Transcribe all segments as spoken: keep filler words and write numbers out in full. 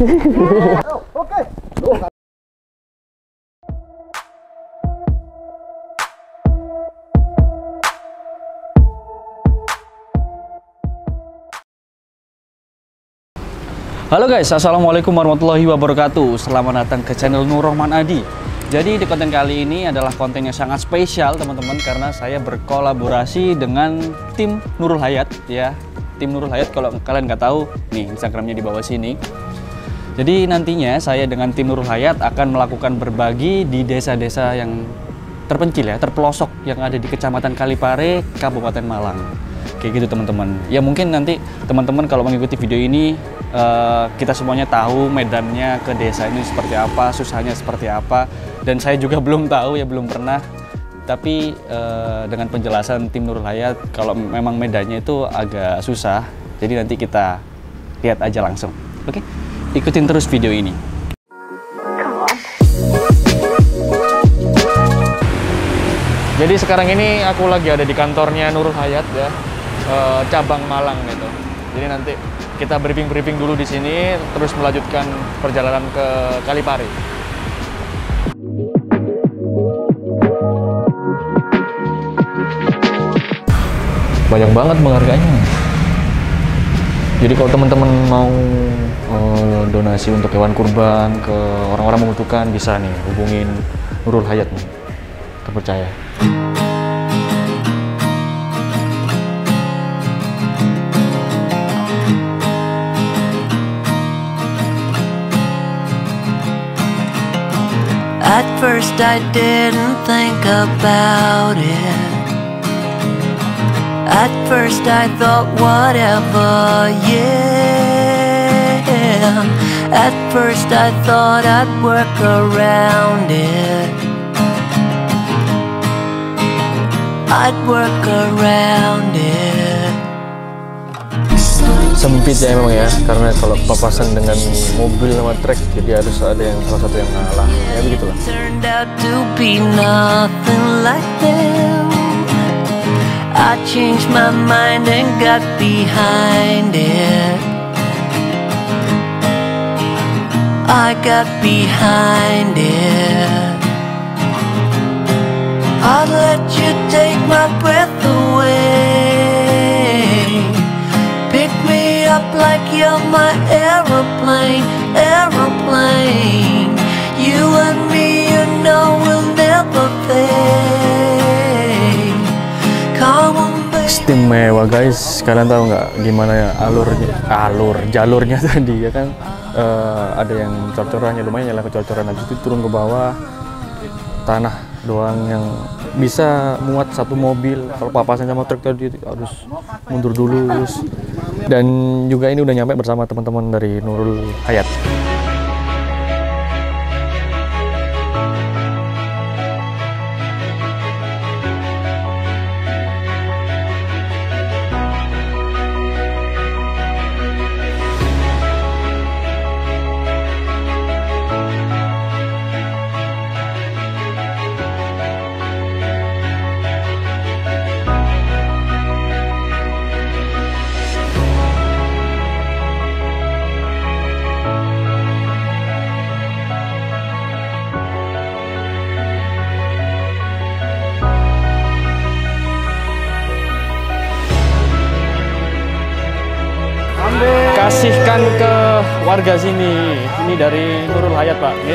Oke. Halo guys, assalamualaikum warahmatullahi wabarakatuh. Selamat datang ke channel Nur Rahman Adi. Jadi di konten kali ini adalah konten yang sangat spesial teman-teman, karena saya berkolaborasi dengan tim Nurul Hayat ya. Tim Nurul Hayat, kalau kalian nggak tahu, nih Instagramnya di bawah sini. Jadi nantinya saya dengan tim Nurul Hayat akan melakukan berbagi di desa-desa yang terpencil ya, terpelosok yang ada di Kecamatan Kalipare, Kabupaten Malang. Kayak gitu teman-teman. Ya mungkin nanti teman-teman kalau mengikuti video ini uh, kita semuanya tahu medannya ke desa ini seperti apa, susahnya seperti apa, dan saya juga belum tahu ya, belum pernah. Tapi uh, dengan penjelasan tim Nurul Hayat, kalau memang medannya itu agak susah, jadi nanti kita lihat aja langsung. Oke, ikutin terus video ini. Jadi sekarang ini aku lagi ada di kantornya Nurul Hayat ya. Uh, cabang Malang gitu. Jadi nanti kita briefing-briefing dulu di sini, terus melanjutkan perjalanan ke Kalipare. Banyak banget menghargainya. Jadi kalau teman-teman mau uh, donasi untuk hewan kurban ke orang-orang membutuhkan, bisa nih hubungin Nurul Hayat nih. Terpercaya. At first I didn't think about it. At first I thought whatever, yeah. At first I thought I'd work around it. I'd work around it. Sempit ya emang ya, karena kalau papasan dengan mobil sama trek, jadi harus ada yang salah satu yang ngalah, ya begitulah. Turned out to be nothing like them. I changed my mind and got behind it. I got behind it. I'd let you take my breath away. Pick me up like you're my aeroplane, aeroplane. You and me, you know we'll never fade. Come on, baby. Istimewa guys, kalian tahu nggak gimana ya alurnya, alur jalurnya tadi ya kan, uh, ada yang cor-corannya lumayan ya lah, kecor-coran, habis itu turun ke bawah, tanah doang yang bisa muat satu mobil. Kalau papasan sama truk tadi harus mundur dulu terus. Dan juga ini udah nyampe bersama teman-teman dari Nurul Hayat. Kasihkan ke warga sini. Ini dari Nurul Hayat, Pak. Oke.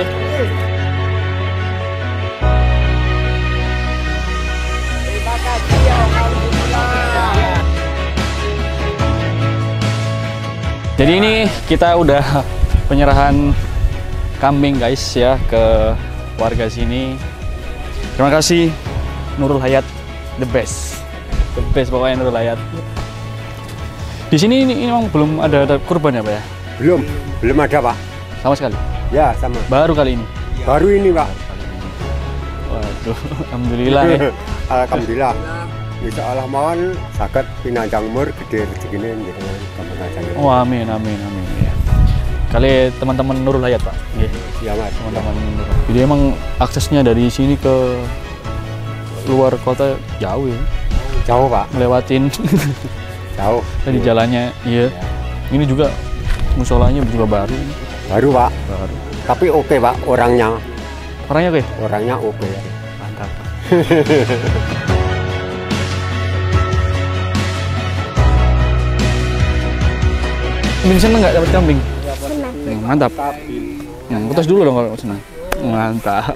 Terima kasih ya, alhamdulillah. Jadi ini kita udah penyerahan kambing guys ya ke warga sini. Terima kasih Nurul Hayat, the best. The best pokoknya Nurul Hayat. Di sini ini, ini memang belum ada, ada kurban ya Pak ya? Belum, belum ada Pak. Sama sekali? Ya sama. Baru kali ini? Baru ini Pak. Waduh, alhamdulillah ya. Alhamdulillah. Insya Allah mohon sakit pinanjang umur gede rezekine gitu. Oh amin amin amin ya. Kali teman-teman Nurul Hayat Pak. Iya Mas. Teman-teman Nurul. Jadi emang aksesnya dari sini ke luar kota jauh ya? Jauh Pak. Ngelewatin. Jauh. Tadi jalannya, iya. Ya. Ini juga musolanya juga baru. Baru Pak. Baru. Tapi oke Pak, orangnya. Orangnya oke? Orangnya oke. Mantap. Kambing seneng nggak dapat kambing? Hmm, mantap. Nah, putus dulu dong kalau seneng. Mantap.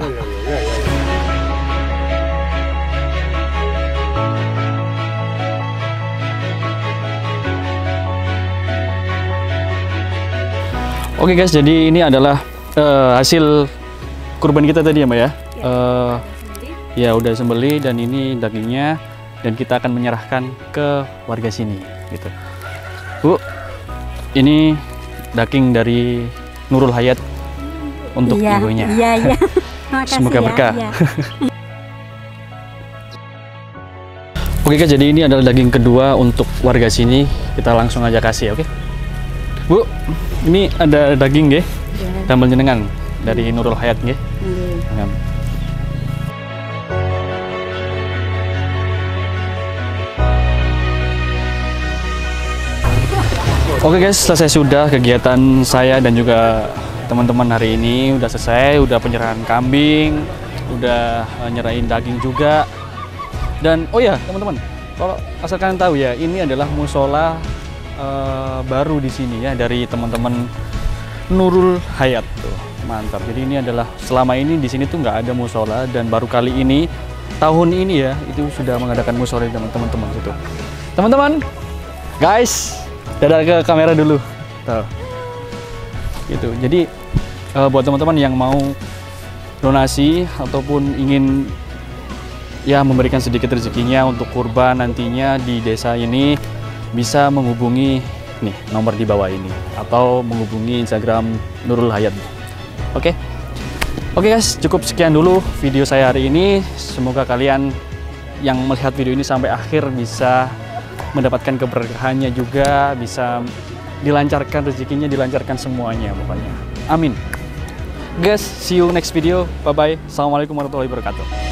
Oke guys, jadi ini adalah uh, hasil kurban kita tadi ya Mbak ya. Uh, ya udah sembelih dan ini dagingnya dan kita akan menyerahkan ke warga sini gitu. Bu, ini daging dari Nurul Hayat untuk iya, ibunya. Iya, iya. Makasih Semoga ya, berkah. iya. Oke guys, jadi ini adalah daging kedua untuk warga sini. Kita langsung aja kasih, oke? Bu, ini ada daging nggih. Iya. Damel jenengan dari Nurul Hayat nggih. Iya. Oke guys, selesai sudah kegiatan saya dan juga teman-teman hari ini. Udah selesai, udah penyerahan kambing, udah uh, nyerahin daging juga. Dan oh ya teman-teman, kalau asal kalian tahu ya, ini adalah musola uh, baru di sini ya dari teman-teman Nurul Hayat tuh. Mantap. Jadi ini adalah selama ini di sini tuh nggak ada musola dan baru kali ini tahun ini ya itu sudah mengadakan musola dengan teman-teman situ. Teman-teman, guys, dadah ke kamera dulu. Tuh. Gitu. Jadi uh, buat teman-teman yang mau donasi ataupun ingin ya memberikan sedikit rezekinya untuk kurban nantinya di desa ini, bisa menghubungi nih nomor di bawah ini atau menghubungi Instagram Nurul Hayat. Oke. Oke guys, cukup sekian dulu video saya hari ini. Semoga kalian yang melihat video ini sampai akhir bisa mendapatkan keberkahannya juga, bisa dilancarkan rezekinya, dilancarkan semuanya pokoknya. Amin. Guys, see you next video. Bye bye. Assalamualaikum warahmatullahi wabarakatuh.